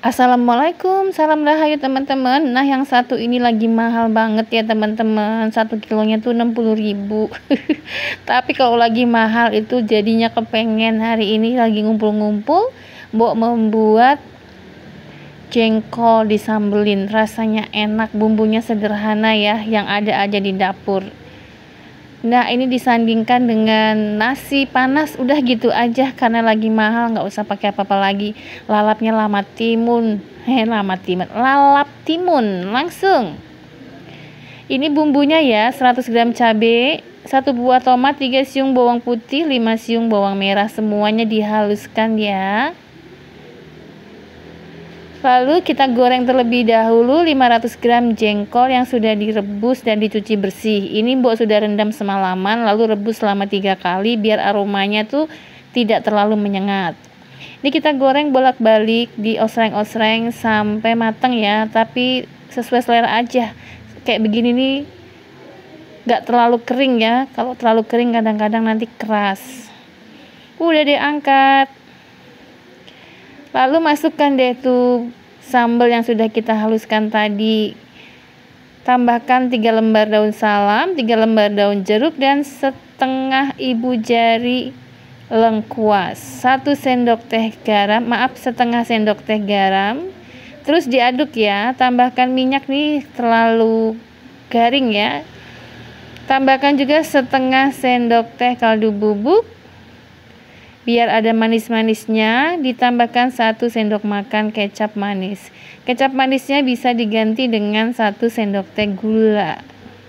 Assalamualaikum, salam rahayu teman-teman. Nah, yang satu ini lagi mahal banget ya teman-teman. 1 kilonya tuh 60.000. Tapi kalau lagi mahal itu jadinya kepengen hari ini lagi ngumpul-ngumpul, Mbok membuat jengkol disambelin. Rasanya enak, bumbunya sederhana ya, yang ada aja di dapur. Nah, ini disandingkan dengan nasi panas, udah gitu aja karena lagi mahal, nggak usah pakai apa-apa lagi. Lalapnya lalap timun langsung. Ini bumbunya ya, 100 gram cabai, 1 buah tomat, 3 siung bawang putih, 5 siung bawang merah, semuanya dihaluskan ya. Lalu kita goreng terlebih dahulu 500 gram jengkol yang sudah direbus dan dicuci bersih. Ini Mbok sudah rendam semalaman lalu rebus selama 3 kali biar aromanya tuh tidak terlalu menyengat. Ini kita goreng bolak-balik, diosreng-osreng sampai matang ya, tapi sesuai selera aja. Kayak begini nih gak terlalu kering ya, kalau terlalu kering kadang-kadang nanti keras. Udah diangkat. Lalu masukkan deh tuh sambal yang sudah kita haluskan tadi. Tambahkan 3 lembar daun salam, 3 lembar daun jeruk dan setengah ibu jari lengkuas. 1 sendok teh garam, setengah sendok teh garam. Terus diaduk ya, tambahkan minyak nih terlalu garing ya. Tambahkan juga setengah sendok teh kaldu bubuk. Biar ada manis-manisnya, ditambahkan 1 sendok makan kecap manis. Kecap manisnya bisa diganti dengan 1 sendok teh gula.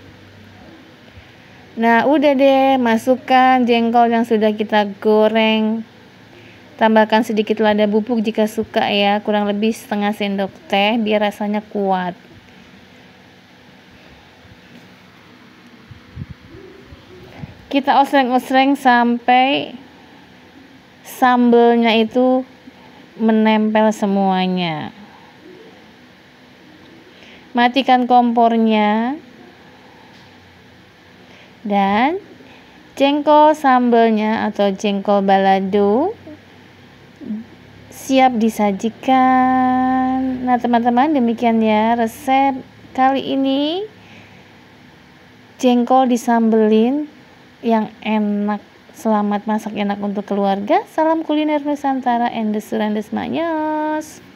Nah, udah deh, masukkan jengkol yang sudah kita goreng. Tambahkan sedikit lada bubuk jika suka ya, kurang lebih setengah sendok teh biar rasanya kuat. Kita osreng-osreng sampai sambelnya itu menempel semuanya. Matikan kompornya dan jengkol sambelnya atau jengkol balado siap disajikan. Nah teman-teman, demikian ya resep kali ini jengkol disambelin yang enak. Selamat masak enak untuk keluarga. Salam kuliner Nusantara, endes surandesmanyos.